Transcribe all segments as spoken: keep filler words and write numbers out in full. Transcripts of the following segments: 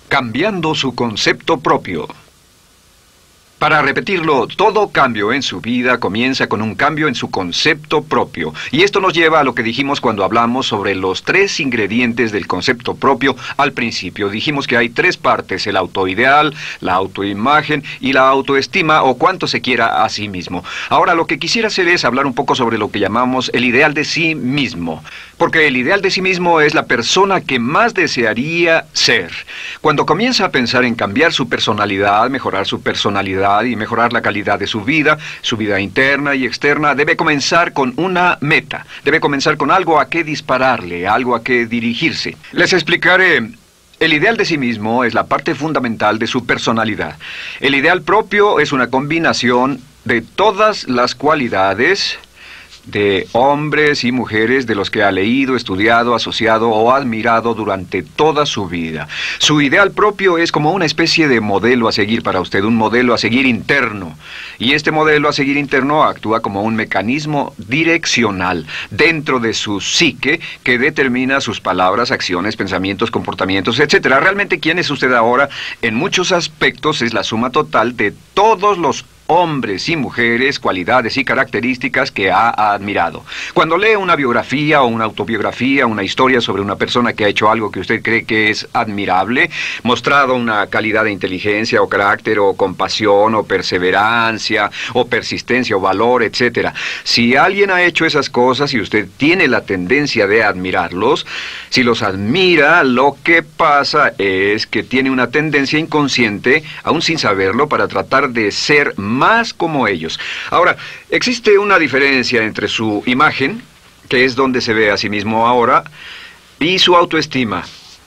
Cambiando su concepto propio. Para repetirlo, todo cambio en su vida comienza con un cambio en su concepto propio. Y esto nos lleva a lo que dijimos cuando hablamos sobre los tres ingredientes del concepto propio al principio. Dijimos que hay tres partes: el autoideal, la autoimagen y la autoestima, o cuánto se quiera a sí mismo. Ahora, lo que quisiera hacer es hablar un poco sobre lo que llamamos el ideal de sí mismo. Porque el ideal de sí mismo es la persona que más desearía ser. Cuando comienza a pensar en cambiar su personalidad, mejorar su personalidad, y mejorar la calidad de su vida, su vida interna y externa, debe comenzar con una meta. Debe comenzar con algo a qué dispararle, algo a qué dirigirse. Les explicaré. El ideal de sí mismo es la parte fundamental de su personalidad. El ideal propio es una combinación de todas las cualidades de hombres y mujeres de los que ha leído, estudiado, asociado o admirado durante toda su vida. Su ideal propio es como una especie de modelo a seguir para usted, un modelo a seguir interno. Y este modelo a seguir interno actúa como un mecanismo direccional dentro de su psique que determina sus palabras, acciones, pensamientos, comportamientos, etcétera. Realmente, ¿quién es usted ahora? En muchos aspectos es la suma total de todos los hombres y mujeres, cualidades y características que ha admirado. Cuando lee una biografía o una autobiografía, una historia sobre una persona que ha hecho algo que usted cree que es admirable, mostrado una calidad de inteligencia o carácter o compasión o perseverancia o persistencia o valor, etcétera. Si alguien ha hecho esas cosas y usted tiene la tendencia de admirarlos, si los admira, lo que pasa es que tiene una tendencia inconsciente, aún sin saberlo, para tratar de ser más más como ellos. Ahora, existe una diferencia entre su imagen, que es donde se ve a sí mismo ahora, y su autoestima,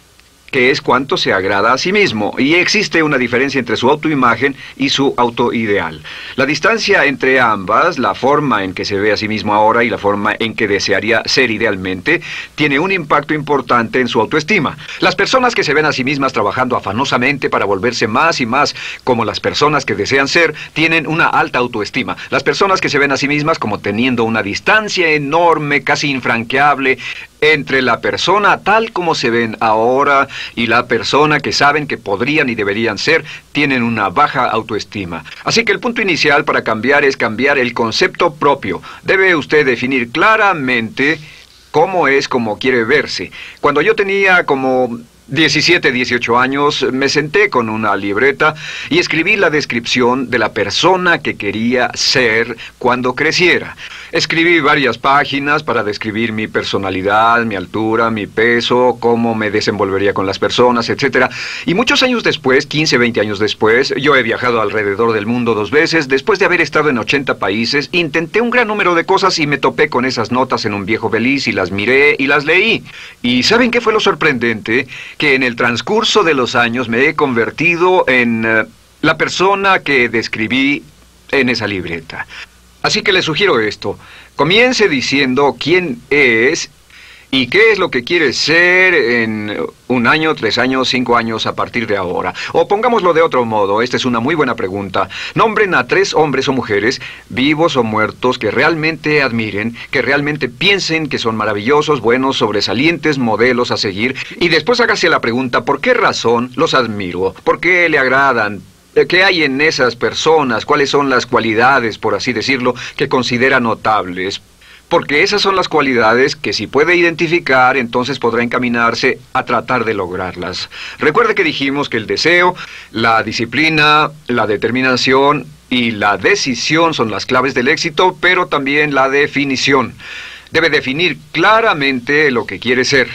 que es cuánto se agrada a sí mismo. Y existe una diferencia entre su autoimagen y su autoideal. La distancia entre ambas, la forma en que se ve a sí mismo ahora y la forma en que desearía ser idealmente, tiene un impacto importante en su autoestima. Las personas que se ven a sí mismas trabajando afanosamente para volverse más y más como las personas que desean ser, tienen una alta autoestima. Las personas que se ven a sí mismas como teniendo una distancia enorme, casi infranqueable, entre la persona tal como se ven ahora y la persona que saben que podrían y deberían ser, tienen una baja autoestima. Así que el punto inicial para cambiar es cambiar el concepto propio. Debe usted definir claramente cómo es como quiere verse. Cuando yo tenía como diecisiete, dieciocho años, me senté con una libreta y escribí la descripción de la persona que quería ser cuando creciera. Escribí varias páginas para describir mi personalidad, mi altura, mi peso, cómo me desenvolvería con las personas, etcétera. Y muchos años después, quince, veinte años después, yo he viajado alrededor del mundo dos veces. Después de haber estado en ochenta países, intenté un gran número de cosas y me topé con esas notas en un viejo beliz y las miré y las leí. ¿Y saben qué fue lo sorprendente? Que en el transcurso de los años me he convertido en uh, la persona que describí en esa libreta. Así que le sugiero esto. Comience diciendo quién es y qué es lo que quiere ser en un año, tres años, cinco años a partir de ahora. O pongámoslo de otro modo, esta es una muy buena pregunta. Nombren a tres hombres o mujeres, vivos o muertos, que realmente admiren, que realmente piensen que son maravillosos, buenos, sobresalientes, modelos a seguir. Y después hágase la pregunta, ¿por qué razón los admiro? ¿Por qué le agradan? ¿Qué hay en esas personas? ¿Cuáles son las cualidades, por así decirlo, que considera notables? Porque esas son las cualidades que si puede identificar, entonces podrá encaminarse a tratar de lograrlas. Recuerde que dijimos que el deseo, la disciplina, la determinación y la decisión son las claves del éxito, pero también la definición. Debe definir claramente lo que quiere ser.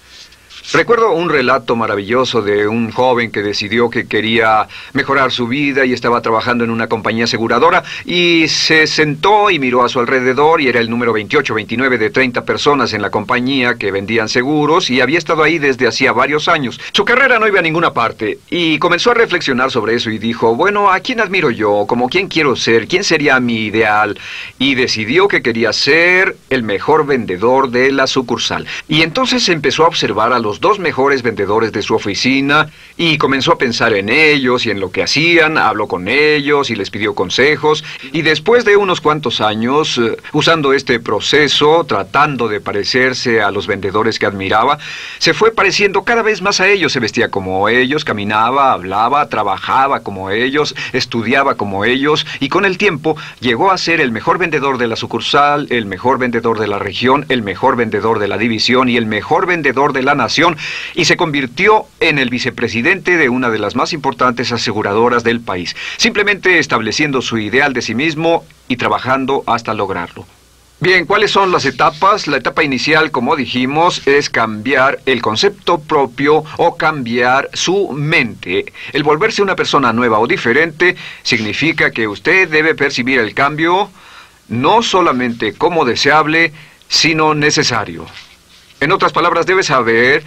Recuerdo un relato maravilloso de un joven que decidió que quería mejorar su vida y estaba trabajando en una compañía aseguradora y se sentó y miró a su alrededor y era el número veintiocho, veintinueve de treinta personas en la compañía que vendían seguros y había estado ahí desde hacía varios años. Su carrera no iba a ninguna parte y comenzó a reflexionar sobre eso y dijo, bueno, ¿a quién admiro yo? ¿Como quién quiero ser? ¿Quién sería mi ideal? Y decidió que quería ser el mejor vendedor de la sucursal. Y entonces empezó a observar a los los dos mejores vendedores de su oficina y comenzó a pensar en ellos y en lo que hacían, habló con ellos y les pidió consejos. Y después de unos cuantos años, eh, usando este proceso, tratando de parecerse a los vendedores que admiraba, se fue pareciendo cada vez más a ellos. Se vestía como ellos, caminaba, hablaba, trabajaba como ellos, estudiaba como ellos, y con el tiempo llegó a ser el mejor vendedor de la sucursal, el mejor vendedor de la región, el mejor vendedor de la división y el mejor vendedor de la nación, y se convirtió en el vicepresidente de una de las más importantes aseguradoras del país, simplemente estableciendo su ideal de sí mismo y trabajando hasta lograrlo. Bien, ¿cuáles son las etapas? La etapa inicial, como dijimos, es cambiar el concepto propio o cambiar su mente. El volverse una persona nueva o diferente significa que usted debe percibir el cambio no solamente como deseable, sino necesario. En otras palabras, debe saber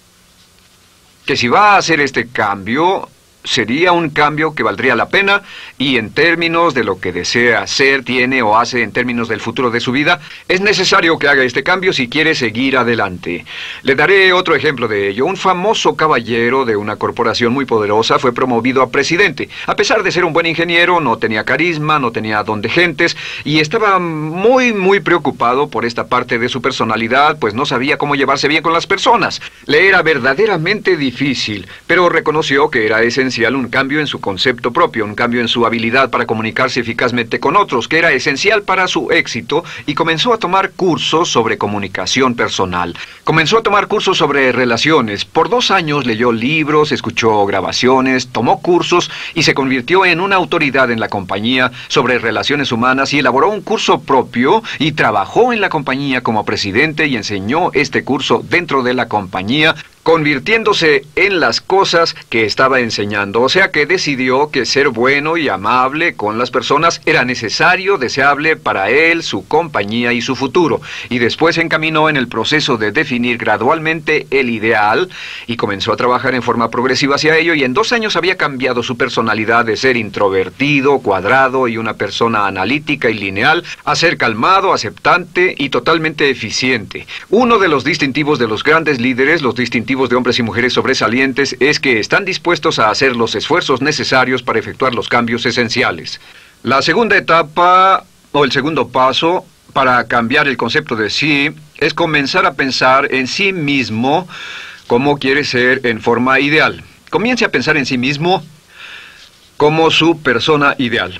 que si va a hacer este cambio, sería un cambio que valdría la pena, y en términos de lo que desea hacer, tiene o hace en términos del futuro de su vida, es necesario que haga este cambio si quiere seguir adelante. Le daré otro ejemplo de ello. Un famoso caballero de una corporación muy poderosa fue promovido a presidente. A pesar de ser un buen ingeniero, no tenía carisma, no tenía don de gentes, y estaba muy, muy preocupado por esta parte de su personalidad, pues no sabía cómo llevarse bien con las personas. Le era verdaderamente difícil, pero reconoció que era esencial un cambio en su concepto propio, un cambio en su habilidad para comunicarse eficazmente con otros, que era esencial para su éxito, y comenzó a tomar cursos sobre comunicación personal. Comenzó a tomar cursos sobre relaciones. Por dos años leyó libros, escuchó grabaciones, tomó cursos y se convirtió en una autoridad en la compañía sobre relaciones humanas, y elaboró un curso propio y trabajó en la compañía como presidente y enseñó este curso dentro de la compañía, convirtiéndose en las cosas que estaba enseñando. O sea que decidió que ser bueno y amable con las personas era necesario, deseable para él, su compañía y su futuro. Y después se encaminó en el proceso de definir gradualmente el ideal y comenzó a trabajar en forma progresiva hacia ello, y en dos años había cambiado su personalidad de ser introvertido, cuadrado y una persona analítica y lineal a ser calmado, aceptante y totalmente eficiente. Uno de los distintivos de los grandes líderes, los distintivos de hombres y mujeres sobresalientes, es que están dispuestos a hacer los esfuerzos necesarios para efectuar los cambios esenciales. La segunda etapa, o el segundo paso, para cambiar el concepto de sí, es comenzar a pensar en sí mismo como quiere ser en forma ideal. Comience a pensar en sí mismo como su persona ideal.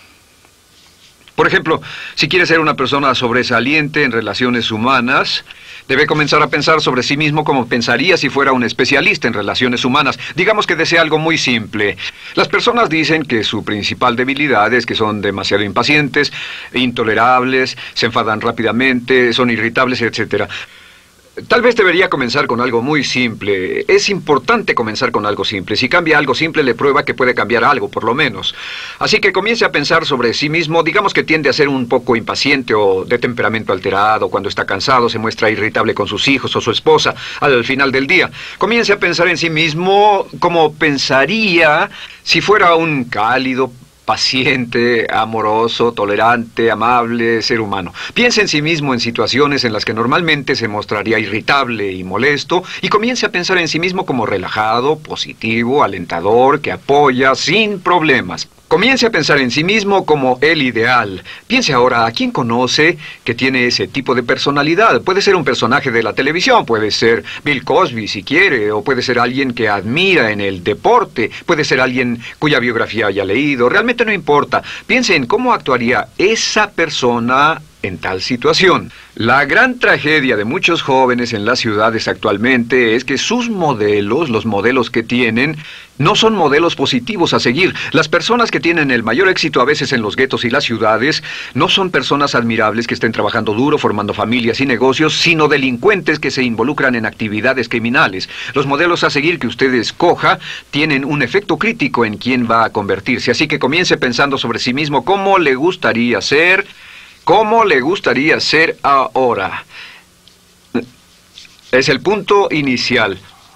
Por ejemplo, si quiere ser una persona sobresaliente en relaciones humanas, debe comenzar a pensar sobre sí mismo como pensaría si fuera un especialista en relaciones humanas. Digamos que desea algo muy simple. Las personas dicen que su principal debilidad es que son demasiado impacientes, intolerables, se enfadan rápidamente, son irritables, etcétera. Tal vez debería comenzar con algo muy simple. Es importante comenzar con algo simple. Si cambia algo simple, le prueba que puede cambiar algo, por lo menos. Así que comience a pensar sobre sí mismo. Digamos que tiende a ser un poco impaciente o de temperamento alterado. Cuando está cansado, se muestra irritable con sus hijos o su esposa al final del día. Comience a pensar en sí mismo como pensaría si fuera un cálido, paciente, amoroso, tolerante, amable ser humano. Piense en sí mismo en situaciones en las que normalmente se mostraría irritable y molesto, y comience a pensar en sí mismo como relajado, positivo, alentador, que apoya sin problemas. Comience a pensar en sí mismo como el ideal. Piense ahora a quién conoce que tiene ese tipo de personalidad. Puede ser un personaje de la televisión, puede ser Bill Cosby si quiere, o puede ser alguien que admira en el deporte, puede ser alguien cuya biografía haya leído. Realmente no importa. Piense en cómo actuaría esa persona en tal situación. La gran tragedia de muchos jóvenes en las ciudades actualmente es que sus modelos, los modelos que tienen, no son modelos positivos a seguir. Las personas que tienen el mayor éxito a veces en los guetos y las ciudades no son personas admirables que estén trabajando duro, formando familias y negocios, sino delincuentes que se involucran en actividades criminales. Los modelos a seguir que usted escoja tienen un efecto crítico en quién va a convertirse. Así que comience pensando sobre sí mismo cómo le gustaría ser. ¿Cómo le gustaría ser ahora? Es el punto inicial.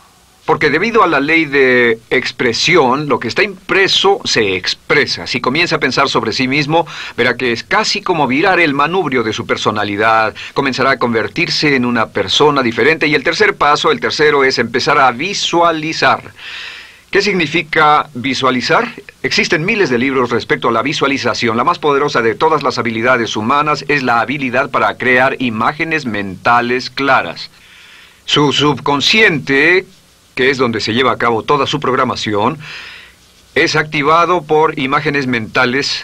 Porque debido a la ley de expresión, lo que está impreso se expresa. Si comienza a pensar sobre sí mismo, verá que es casi como virar el manubrio de su personalidad. Comenzará a convertirse en una persona diferente. Y el tercer paso, el tercero, es empezar a visualizar. ¿Qué significa visualizar? Existen miles de libros respecto a la visualización. La más poderosa de todas las habilidades humanas es la habilidad para crear imágenes mentales claras. Su subconsciente, que es donde se lleva a cabo toda su programación, es activado por imágenes mentales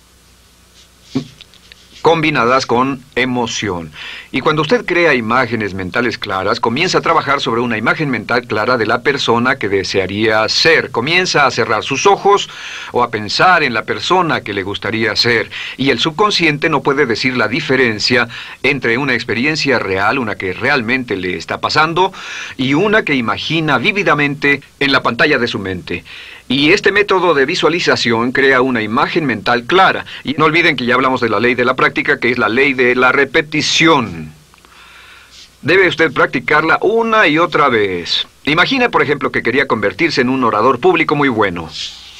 combinadas con emoción. Y cuando usted crea imágenes mentales claras, comienza a trabajar sobre una imagen mental clara de la persona que desearía ser. Comienza a cerrar sus ojos o a pensar en la persona que le gustaría ser. Y el subconsciente no puede decir la diferencia entre una experiencia real, una que realmente le está pasando, y una que imagina vívidamente en la pantalla de su mente. Y este método de visualización crea una imagen mental clara. Y no olviden que ya hablamos de la ley de la práctica, que es la ley de la repetición. Debe usted practicarla una y otra vez. Imagine, por ejemplo, que quería convertirse en un orador público muy bueno.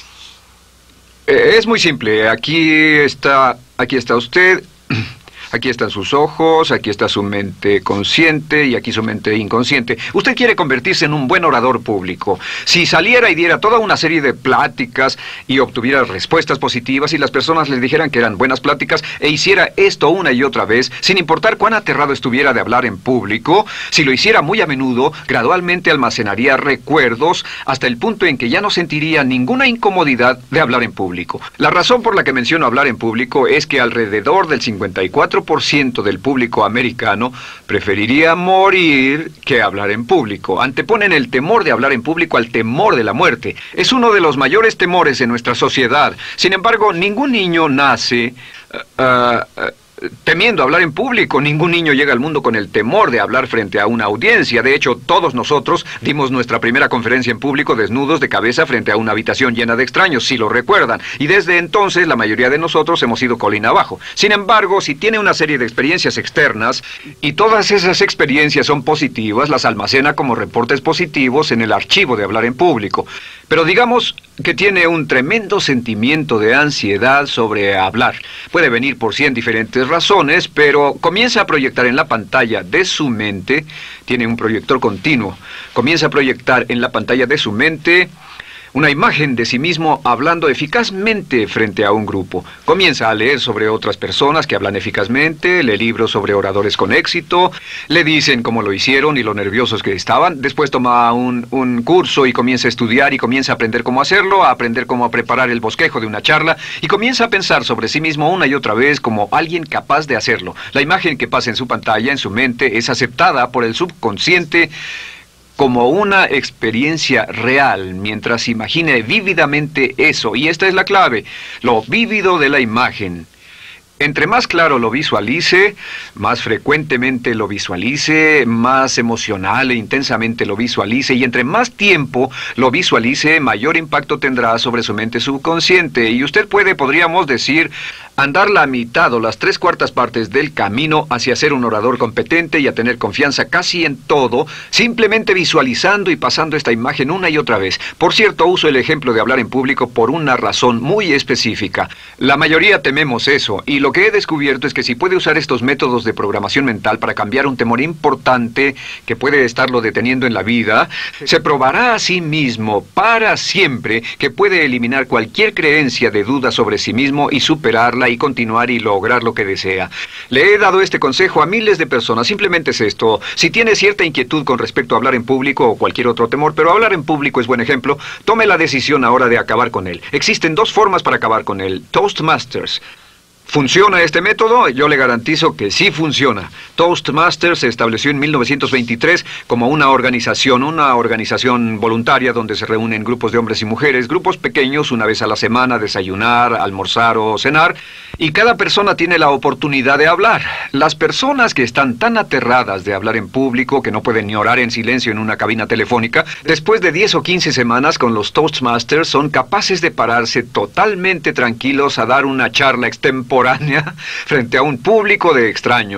Eh, es muy simple. Aquí está, aquí está usted. Aquí están sus ojos, aquí está su mente consciente y aquí su mente inconsciente. Usted quiere convertirse en un buen orador público. Si saliera y diera toda una serie de pláticas y obtuviera respuestas positivas y las personas le dijeran que eran buenas pláticas e hiciera esto una y otra vez, sin importar cuán aterrado estuviera de hablar en público, si lo hiciera muy a menudo, gradualmente almacenaría recuerdos hasta el punto en que ya no sentiría ninguna incomodidad de hablar en público. La razón por la que menciono hablar en público es que alrededor del cincuenta y cuatro por ciento del público americano preferiría morir que hablar en público. Anteponen el temor de hablar en público al temor de la muerte. Es uno de los mayores temores en nuestra sociedad. Sin embargo, ningún niño nace uh, uh, uh, temiendo hablar en público. Ningún niño llega al mundo con el temor de hablar frente a una audiencia. De hecho, todos nosotros dimos nuestra primera conferencia en público desnudos de cabeza frente a una habitación llena de extraños, si lo recuerdan. Y desde entonces, la mayoría de nosotros hemos ido colina abajo. Sin embargo, si tiene una serie de experiencias externas, y todas esas experiencias son positivas, las almacena como reportes positivos en el archivo de hablar en público. Pero digamos que tiene un tremendo sentimiento de ansiedad sobre hablar. Puede venir por cien diferentes razones, pero comienza a proyectar en la pantalla de su mente, tiene un proyector continuo, comienza a proyectar en la pantalla de su mente una imagen de sí mismo hablando eficazmente frente a un grupo. Comienza a leer sobre otras personas que hablan eficazmente, lee libros sobre oradores con éxito, le dicen cómo lo hicieron y lo nerviosos que estaban. Después toma un, un curso y comienza a estudiar y comienza a aprender cómo hacerlo, a aprender cómo preparar el bosquejo de una charla y comienza a pensar sobre sí mismo una y otra vez como alguien capaz de hacerlo. La imagen que pasa en su pantalla, en su mente, es aceptada por el subconsciente como una experiencia real, mientras imagine vívidamente eso. Y esta es la clave, lo vívido de la imagen. Entre más claro lo visualice, más frecuentemente lo visualice, más emocional e intensamente lo visualice, y entre más tiempo lo visualice, mayor impacto tendrá sobre su mente subconsciente. Y usted puede, podríamos decir, andar la mitad o las tres cuartas partes del camino hacia ser un orador competente y a tener confianza casi en todo, simplemente visualizando y pasando esta imagen una y otra vez. Por cierto, uso el ejemplo de hablar en público por una razón muy específica. La mayoría tememos eso, y lo que he descubierto es que si puede usar estos métodos de programación mental para cambiar un temor importante que puede estarlo deteniendo en la vida, se probará a sí mismo para siempre que puede eliminar cualquier creencia de duda sobre sí mismo y superarla y continuar y lograr lo que desea. Le he dado este consejo a miles de personas. Simplemente es esto: si tiene cierta inquietud con respecto a hablar en público o cualquier otro temor, pero hablar en público es buen ejemplo, tome la decisión ahora de acabar con él. Existen dos formas para acabar con él. Toastmasters. ¿Funciona este método? Yo le garantizo que sí funciona. Toastmasters se estableció en mil novecientos veintitrés como una organización, una organización voluntaria donde se reúnen grupos de hombres y mujeres, grupos pequeños una vez a la semana, desayunar, almorzar o cenar, y cada persona tiene la oportunidad de hablar. Las personas que están tan aterradas de hablar en público que no pueden ni orar en silencio en una cabina telefónica, después de diez o quince semanas con los Toastmasters son capaces de pararse totalmente tranquilos a dar una charla extemporánea frente a un público de extraños.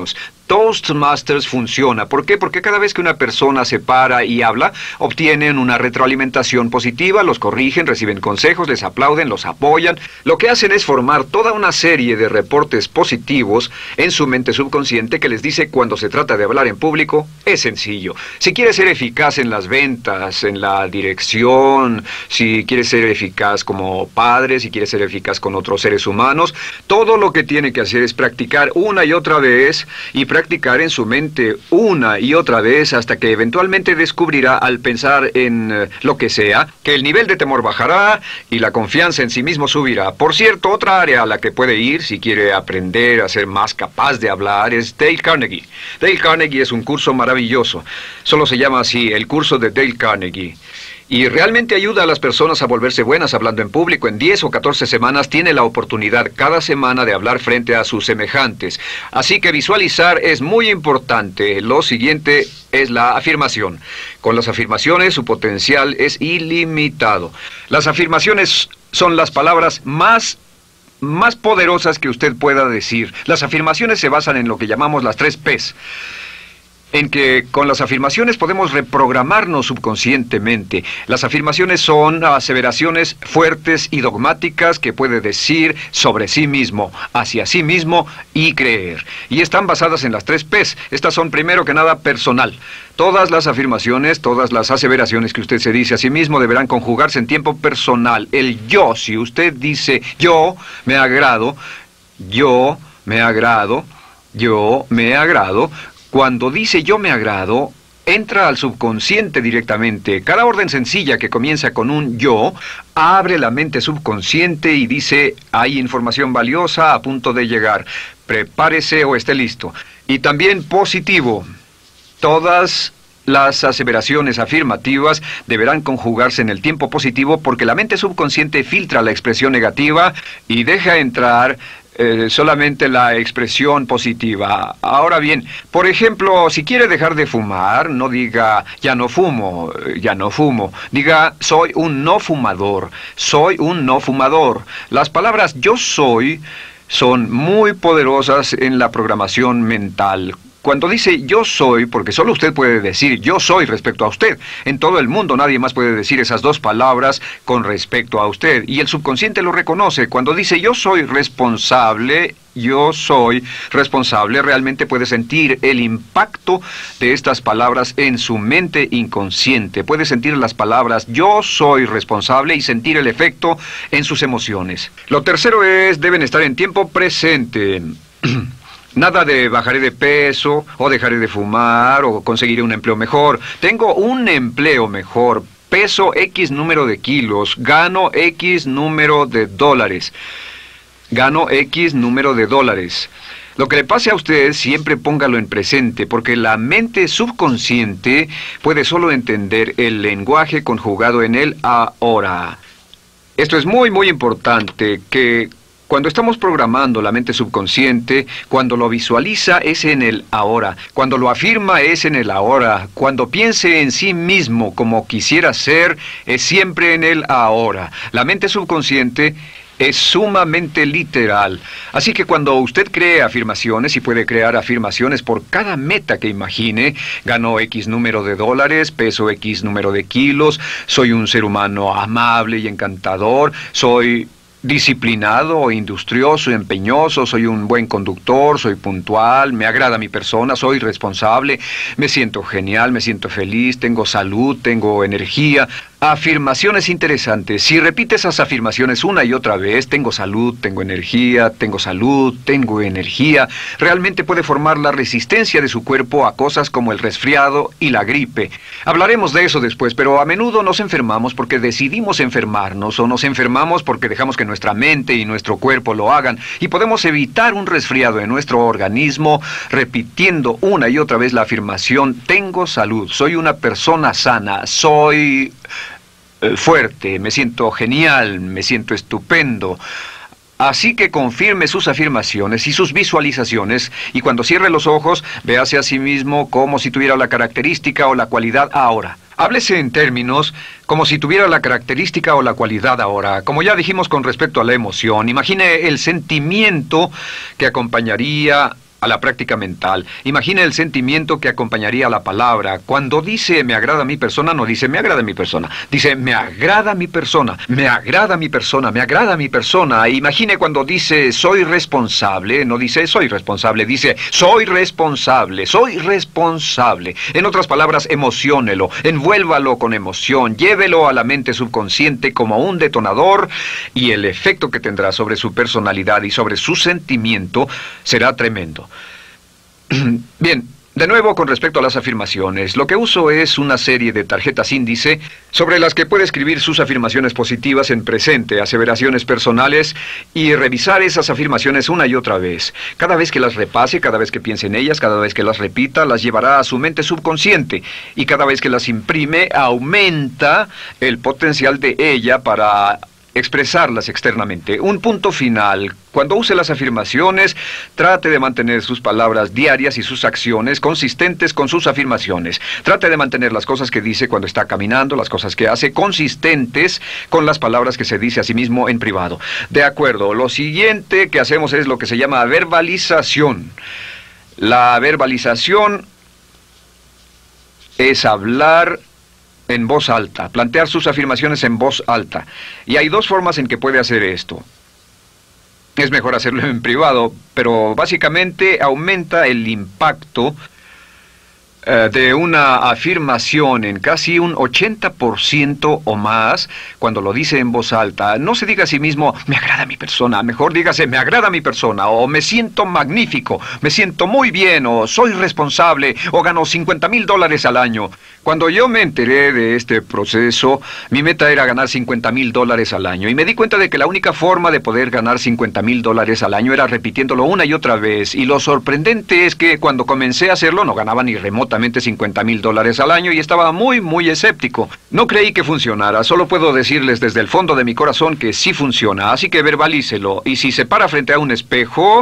Toastmasters funciona. ¿Por qué? Porque cada vez que una persona se para y habla, obtienen una retroalimentación positiva, los corrigen, reciben consejos, les aplauden, los apoyan. Lo que hacen es formar toda una serie de reportes positivos en su mente subconsciente que les dice cuando se trata de hablar en público, es sencillo. Si quieres ser eficaz en las ventas, en la dirección, si quieres ser eficaz como padre, si quieres ser eficaz con otros seres humanos, todo lo que tiene que hacer es practicar una y otra vez y practicar en su mente una y otra vez hasta que eventualmente descubrirá al pensar en eh, lo que sea, que el nivel de temor bajará y la confianza en sí mismo subirá. Por cierto, otra área a la que puede ir si quiere aprender a ser más capaz de hablar es Dale Carnegie. Dale Carnegie es un curso maravilloso. Solo se llama así, el curso de Dale Carnegie. Y realmente ayuda a las personas a volverse buenas hablando en público. En diez o catorce semanas tiene la oportunidad cada semana de hablar frente a sus semejantes. Así que visualizar es muy importante. Lo siguiente es la afirmación. Con las afirmaciones su potencial es ilimitado. Las afirmaciones son las palabras más más poderosas que usted pueda decir. Las afirmaciones se basan en lo que llamamos las tres P's. En que con las afirmaciones podemos reprogramarnos subconscientemente. Las afirmaciones son aseveraciones fuertes y dogmáticas que puede decir sobre sí mismo, hacia sí mismo y creer. Y están basadas en las tres P's. Estas son primero que nada personal. Todas las afirmaciones, todas las aseveraciones que usted se dice a sí mismo deberán conjugarse en tiempo personal. El yo, si usted dice yo me agrado, yo me agrado, yo me agrado, cuando dice yo me agrado, entra al subconsciente directamente. Cada orden sencilla que comienza con un yo, abre la mente subconsciente y dice, hay información valiosa a punto de llegar. Prepárese o esté listo. Y también positivo. Todas las aseveraciones afirmativas deberán conjugarse en el tiempo positivo porque la mente subconsciente filtra la expresión negativa y deja entrar Eh, solamente la expresión positiva. Ahora bien, por ejemplo, si quiere dejar de fumar, no diga ya no fumo, ya no fumo. Diga soy un no fumador, soy un no fumador. Las palabras yo soy son muy poderosas en la programación mental. Cuando dice yo soy, porque solo usted puede decir yo soy respecto a usted. En todo el mundo nadie más puede decir esas dos palabras con respecto a usted. Y el subconsciente lo reconoce. Cuando dice yo soy responsable, yo soy responsable, realmente puede sentir el impacto de estas palabras en su mente inconsciente. Puede sentir las palabras yo soy responsable y sentir el efecto en sus emociones. Lo tercero es, deben estar en tiempo presente. Nada de bajaré de peso, o dejaré de fumar, o conseguiré un empleo mejor. Tengo un empleo mejor, peso X número de kilos, gano X número de dólares. Gano X número de dólares. Lo que le pase a usted, siempre póngalo en presente, porque la mente subconsciente puede solo entender el lenguaje conjugado en el ahora. Esto es muy, muy importante, que cuando estamos programando la mente subconsciente, cuando lo visualiza es en el ahora, cuando lo afirma es en el ahora, cuando piense en sí mismo como quisiera ser, es siempre en el ahora. La mente subconsciente es sumamente literal. Así que cuando usted cree afirmaciones, y puede crear afirmaciones por cada meta que imagine, gano X número de dólares, peso X número de kilos, soy un ser humano amable y encantador, soy disciplinado, industrioso, empeñoso, soy un buen conductor, soy puntual, me agrada mi persona, soy responsable, me siento genial, me siento feliz, tengo salud, tengo energía. Afirmaciones interesantes. Si repite esas afirmaciones una y otra vez, tengo salud, tengo energía, tengo salud, tengo energía, realmente puede formar la resistencia de su cuerpo a cosas como el resfriado y la gripe. Hablaremos de eso después, pero a menudo nos enfermamos porque decidimos enfermarnos o nos enfermamos porque dejamos que nuestra mente y nuestro cuerpo lo hagan, y podemos evitar un resfriado en nuestro organismo repitiendo una y otra vez la afirmación tengo salud, soy una persona sana, soy fuerte, me siento genial, me siento estupendo. Así que confirme sus afirmaciones y sus visualizaciones, y cuando cierre los ojos, véase a sí mismo como si tuviera la característica o la cualidad ahora. Háblese en términos como si tuviera la característica o la cualidad ahora. Como ya dijimos con respecto a la emoción, imagine el sentimiento que acompañaría a la práctica mental. Imagine el sentimiento que acompañaría a la palabra. Cuando dice me agrada mi persona, no dice me agrada mi persona. Dice me agrada mi persona, me agrada mi persona, me agrada mi persona. Imagine cuando dice soy responsable, no dice soy responsable, dice soy responsable, soy responsable. En otras palabras, emociónelo, envuélvalo con emoción, llévelo a la mente subconsciente como un detonador y el efecto que tendrá sobre su personalidad y sobre su sentimiento será tremendo. Bien, de nuevo con respecto a las afirmaciones, lo que uso es una serie de tarjetas índice sobre las que puede escribir sus afirmaciones positivas en presente, aseveraciones personales y revisar esas afirmaciones una y otra vez. Cada vez que las repase, cada vez que piense en ellas, cada vez que las repita, las llevará a su mente subconsciente y cada vez que las imprime, aumenta el potencial de ella para expresarlas externamente. Un punto final. Cuando use las afirmaciones, trate de mantener sus palabras diarias y sus acciones consistentes con sus afirmaciones. Trate de mantener las cosas que dice cuando está caminando, las cosas que hace, consistentes con las palabras que se dice a sí mismo en privado. De acuerdo, lo siguiente que hacemos es lo que se llama verbalización. La verbalización es hablar en voz alta, plantear sus afirmaciones en voz alta. Y hay dos formas en que puede hacer esto. Es mejor hacerlo en privado, pero básicamente aumenta el impacto eh, de una afirmación en casi un ochenta por ciento o más cuando lo dice en voz alta. No se diga a sí mismo, me agrada mi persona, mejor dígase, me agrada mi persona, o me siento magnífico, me siento muy bien, o soy responsable, o gano cincuenta mil dólares al año. Cuando yo me enteré de este proceso, mi meta era ganar cincuenta mil dólares al año, y me di cuenta de que la única forma de poder ganar cincuenta mil dólares al año era repitiéndolo una y otra vez, y lo sorprendente es que cuando comencé a hacerlo no ganaba ni remotamente cincuenta mil dólares al año y estaba muy, muy escéptico. No creí que funcionara, solo puedo decirles desde el fondo de mi corazón que sí funciona, así que verbalícelo, y si se para frente a un espejo,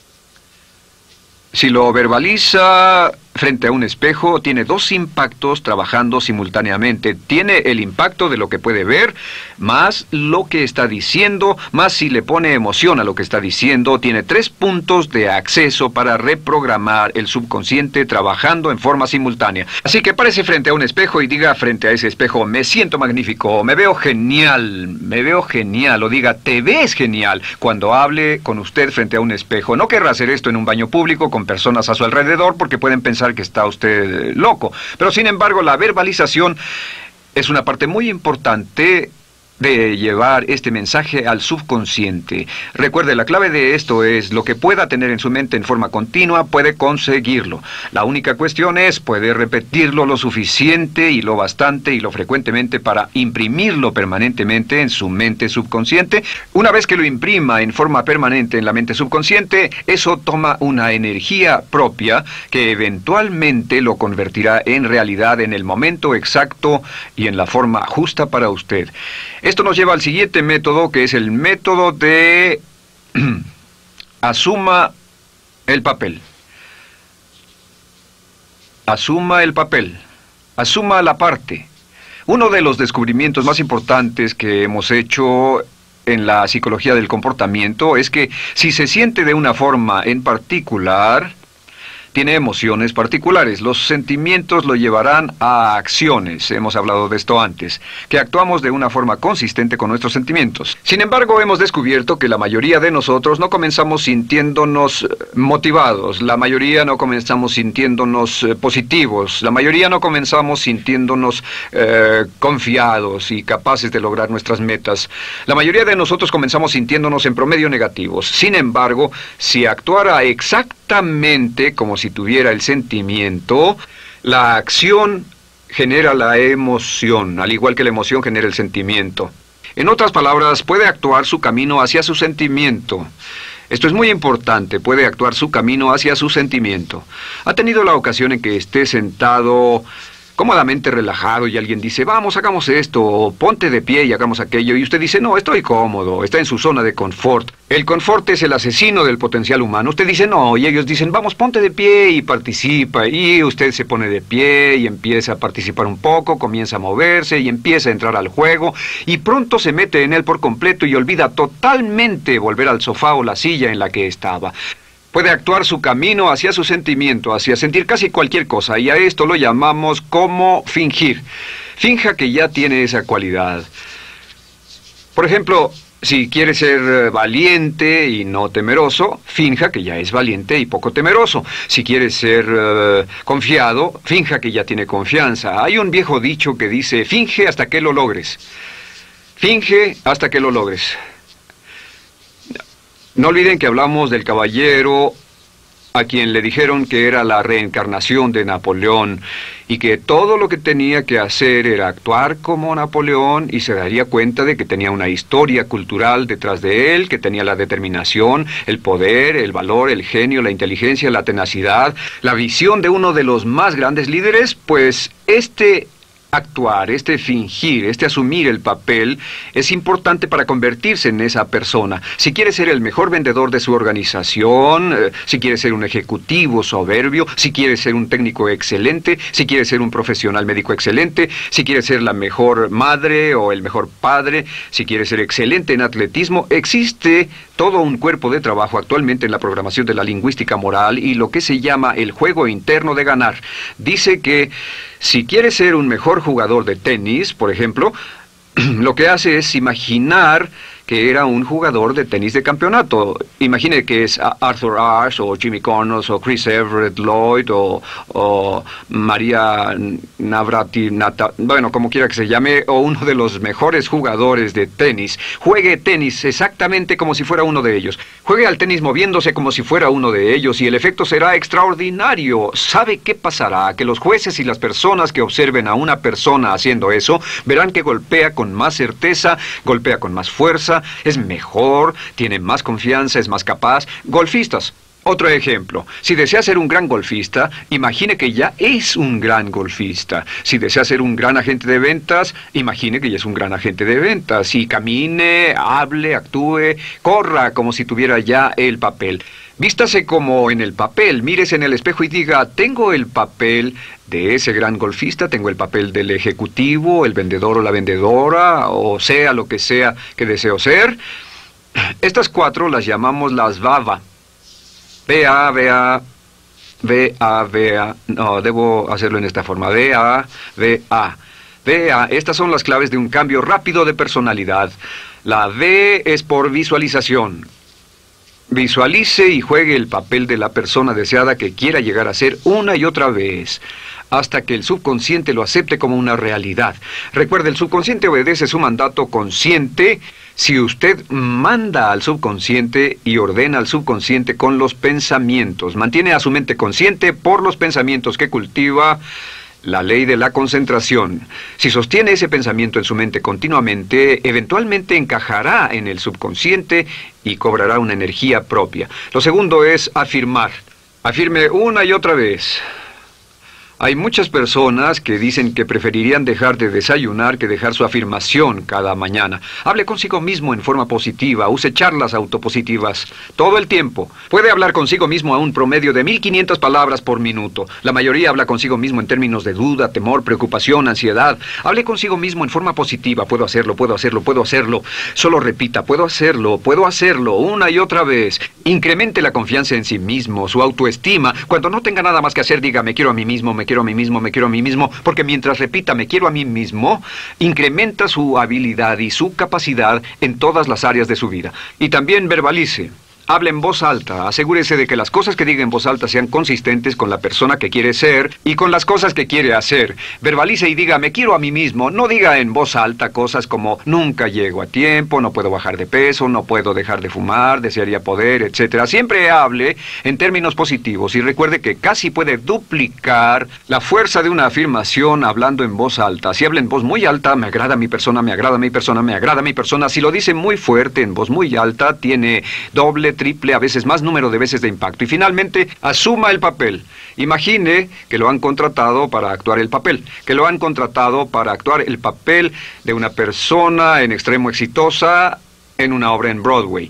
si lo verbaliza frente a un espejo, tiene dos impactos trabajando simultáneamente. Tiene el impacto de lo que puede ver, más lo que está diciendo, más si le pone emoción a lo que está diciendo. Tiene tres puntos de acceso para reprogramar el subconsciente trabajando en forma simultánea. Así que párese frente a un espejo y diga frente a ese espejo, me siento magnífico, me veo genial, me veo genial, o diga, te ves genial, cuando hable con usted frente a un espejo. No querrá hacer esto en un baño público con personas a su alrededor porque pueden pensar que está usted loco. Pero sin embargo, la verbalización es una parte muy importante de llevar este mensaje al subconsciente. Recuerde, la clave de esto es lo que pueda tener en su mente en forma continua, puede conseguirlo. La única cuestión es, puede repetirlo lo suficiente y lo bastante y lo frecuentemente para imprimirlo permanentemente en su mente subconsciente. Una vez que lo imprima en forma permanente en la mente subconsciente, eso toma una energía propia que eventualmente lo convertirá en realidad en el momento exacto y en la forma justa para usted. Esto nos lleva al siguiente método, que es el método de asuma el papel. Asuma el papel. Asuma la parte. Uno de los descubrimientos más importantes que hemos hecho en la psicología del comportamiento es que si se siente de una forma en particular, tiene emociones particulares. Los sentimientos lo llevarán a acciones, hemos hablado de esto antes, que actuamos de una forma consistente con nuestros sentimientos. Sin embargo, hemos descubierto que la mayoría de nosotros no comenzamos sintiéndonos motivados, la mayoría no comenzamos sintiéndonos eh, positivos, la mayoría no comenzamos sintiéndonos eh, confiados y capaces de lograr nuestras metas. La mayoría de nosotros comenzamos sintiéndonos en promedio negativos. Sin embargo, si actuara exactamente como si tuviera el sentimiento, la acción genera la emoción, al igual que la emoción genera el sentimiento. En otras palabras, puede actuar su camino hacia su sentimiento. Esto es muy importante, puede actuar su camino hacia su sentimiento. ¿Ha tenido la ocasión en que esté sentado cómodamente relajado y alguien dice, vamos, hagamos esto, o ponte de pie y hagamos aquello, y usted dice, no, estoy cómodo, está en su zona de confort? El confort es el asesino del potencial humano. Usted dice, no, y ellos dicen, vamos, ponte de pie y participa, y usted se pone de pie y empieza a participar un poco, comienza a moverse y empieza a entrar al juego, y pronto se mete en él por completo y olvida totalmente volver al sofá o la silla en la que estaba. Puede actuar su camino hacia su sentimiento, hacia sentir casi cualquier cosa, y a esto lo llamamos como fingir. Finja que ya tiene esa cualidad. Por ejemplo, si quiere ser valiente y no temeroso, finja que ya es valiente y poco temeroso. Si quiere ser uh, confiado, finja que ya tiene confianza. Hay un viejo dicho que dice, finge hasta que lo logres. Finge hasta que lo logres. No olviden que hablamos del caballero a quien le dijeron que era la reencarnación de Napoleón y que todo lo que tenía que hacer era actuar como Napoleón y se daría cuenta de que tenía una historia cultural detrás de él, que tenía la determinación, el poder, el valor, el genio, la inteligencia, la tenacidad, la visión de uno de los más grandes líderes. Pues este actuar, este fingir, este asumir el papel es importante para convertirse en esa persona. Si quiere ser el mejor vendedor de su organización, eh, si quiere ser un ejecutivo soberbio, si quiere ser un técnico excelente, si quiere ser un profesional médico excelente, si quiere ser la mejor madre o el mejor padre, si quiere ser excelente en atletismo, existe todo un cuerpo de trabajo actualmente en la programación de la lingüística moral y lo que se llama el juego interno de ganar. Dice que si quiere ser un mejor jugador de tenis, por ejemplo, lo que hace es imaginar que era un jugador de tenis de campeonato. Imagine que es Arthur Ashe, o Jimmy Connors, o Chris Everett Lloyd, o, o María Navratilova, bueno, como quiera que se llame, o uno de los mejores jugadores de tenis. Juegue tenis exactamente como si fuera uno de ellos. Juegue al tenis moviéndose como si fuera uno de ellos y el efecto será extraordinario. ¿Sabe qué pasará? Que los jueces y las personas que observen a una persona haciendo eso verán que golpea con más certeza, golpea con más fuerza, es mejor, tiene más confianza, es más capaz. Golfistas. Otro ejemplo. Si desea ser un gran golfista, imagine que ya es un gran golfista. Si desea ser un gran agente de ventas, imagine que ya es un gran agente de ventas. Y camine, hable, actúe, corra como si tuviera ya el papel. Vístase como en el papel, mírese en el espejo y diga, tengo el papel de ese gran golfista, tengo el papel del ejecutivo, el vendedor o la vendedora, o sea lo que sea que deseo ser. Estas cuatro las llamamos las V A V A. V A, V A, V A, V A, no, debo hacerlo en esta forma, V A, V A. V A, estas son las claves de un cambio rápido de personalidad. La V es por visualización. Visualice y juegue el papel de la persona deseada que quiera llegar a ser una y otra vez, hasta que el subconsciente lo acepte como una realidad. Recuerde, el subconsciente obedece su mandato consciente. Si usted manda al subconsciente y ordena al subconsciente con los pensamientos, mantiene a su mente consciente por los pensamientos que cultiva, la ley de la concentración. Si sostiene ese pensamiento en su mente continuamente, eventualmente encajará en el subconsciente y cobrará una energía propia. Lo segundo es afirmar. Afirme una y otra vez. Hay muchas personas que dicen que preferirían dejar de desayunar que dejar su afirmación cada mañana. Hable consigo mismo en forma positiva, use charlas autopositivas todo el tiempo. Puede hablar consigo mismo a un promedio de mil quinientas palabras por minuto. La mayoría habla consigo mismo en términos de duda, temor, preocupación, ansiedad. Hable consigo mismo en forma positiva. Puedo hacerlo, puedo hacerlo, puedo hacerlo. Solo repita, puedo hacerlo, puedo hacerlo, una y otra vez. Incremente la confianza en sí mismo, su autoestima. Cuando no tenga nada más que hacer, diga, me quiero a mí mismo, me quiero a mí mismo, me quiero a mí mismo, porque mientras repita, me quiero a mí mismo, incrementa su habilidad y su capacidad en todas las áreas de su vida. Y también verbalice. Hable en voz alta, asegúrese de que las cosas que diga en voz alta sean consistentes con la persona que quiere ser y con las cosas que quiere hacer. Verbalice y diga, me quiero a mí mismo. No diga en voz alta cosas como, nunca llego a tiempo, no puedo bajar de peso, no puedo dejar de fumar, desearía poder, etcétera. Siempre hable en términos positivos y recuerde que casi puede duplicar la fuerza de una afirmación hablando en voz alta. Si habla en voz muy alta, me agrada mi persona, me agrada mi persona, me agrada mi persona. Si lo dice muy fuerte, en voz muy alta, tiene doble, triple, a veces más número de veces de impacto. Y finalmente, asuma el papel. Imagine que lo han contratado para actuar el papel, que lo han contratado para actuar el papel de una persona en extremo exitosa en una obra en Broadway.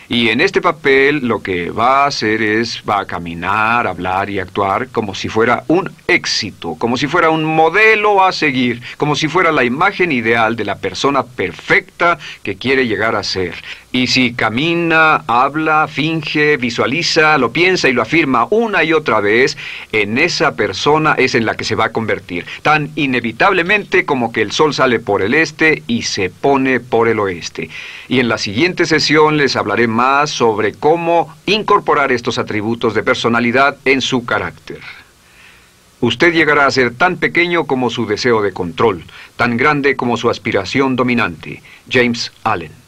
Y en este papel lo que va a hacer es, va a caminar, hablar y actuar como si fuera un éxito, como si fuera un modelo a seguir, como si fuera la imagen ideal de la persona perfecta que quiere llegar a ser. Y si camina, habla, finge, visualiza, lo piensa y lo afirma una y otra vez, en esa persona es en la que se va a convertir, tan inevitablemente como que el sol sale por el este y se pone por el oeste. Y en la siguiente sesión les hablaré más sobre cómo incorporar estos atributos de personalidad en su carácter. Usted llegará a ser tan pequeño como su deseo de control, tan grande como su aspiración dominante. James Allen.